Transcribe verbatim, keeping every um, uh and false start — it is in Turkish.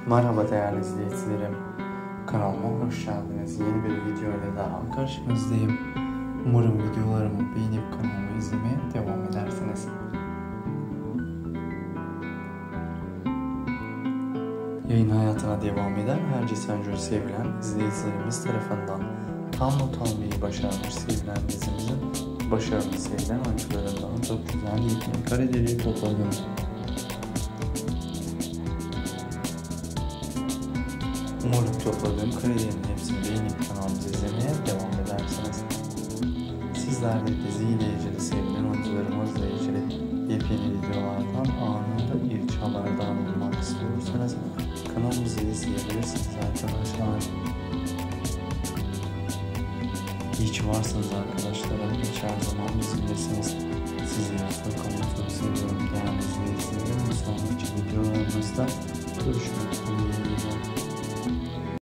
Merhaba değerli izleyicilerim, kanalıma hoş geldiniz. Yeni bir video ile daha karşınızdayım. Umarım videolarımı beğenip kanalımı izlemeye devam edersiniz. Yayın hayatına devam eden herkes önce sevilen izleyicilerimiz tarafından tam not almayı başarmış sevilen dizimizin başarılı sevilen oyuncularından çok güzel yepyeni kareleri topladım. Umarım topladığım karelerin hepsini beğenip kanalımızı izlemeye devam edersiniz. Sizler de diziyle ilgili sevilen oyuncularımızla ilgili yepyeni videolardan anında ilk haberdar olmak istiyorsanız kanalımızı izleyebilirsiniz arkadaşlar. İyi ki varsınız arkadaşlarım. Hiç her zaman bizimlesiniz. Sizleri çok ama çok seviyorum değerli izleyicilerim. Sonraki videolarımızda görüşmek üzere.